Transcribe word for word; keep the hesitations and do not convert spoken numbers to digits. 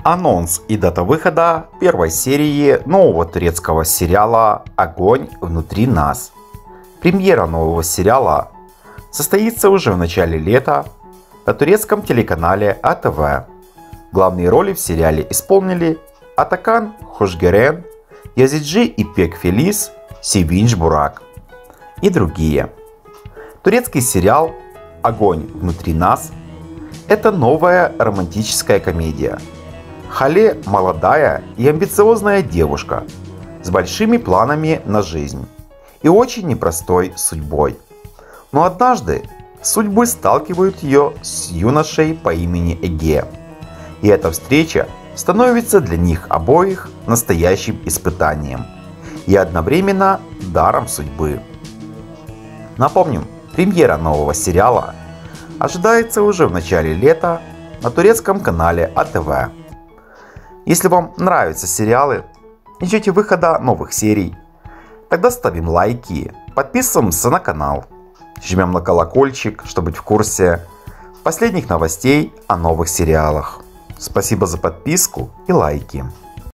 Анонс и дата выхода первой серии нового турецкого сериала «Огонь внутри нас». Премьера нового сериала состоится уже в начале лета на турецком телеканале А Тэ Вэ. Главные роли в сериале исполнили Атакан Хошгерен, Язиджи Ипек Фелис, Севинч Бурак и другие. Турецкий сериал «Огонь внутри нас» — это новая романтическая комедия. Хале – молодая и амбициозная девушка с большими планами на жизнь и очень непростой судьбой. Но однажды судьбы сталкивают ее с юношей по имени Эге. И эта встреча становится для них обоих настоящим испытанием и одновременно даром судьбы. Напомним, премьера нового сериала ожидается уже в начале лета на турецком канале А Тэ Вэ. Если вам нравятся сериалы и ждете выхода новых серий, тогда ставим лайки, подписываемся на канал, жмем на колокольчик, чтобы быть в курсе последних новостей о новых сериалах. Спасибо за подписку и лайки.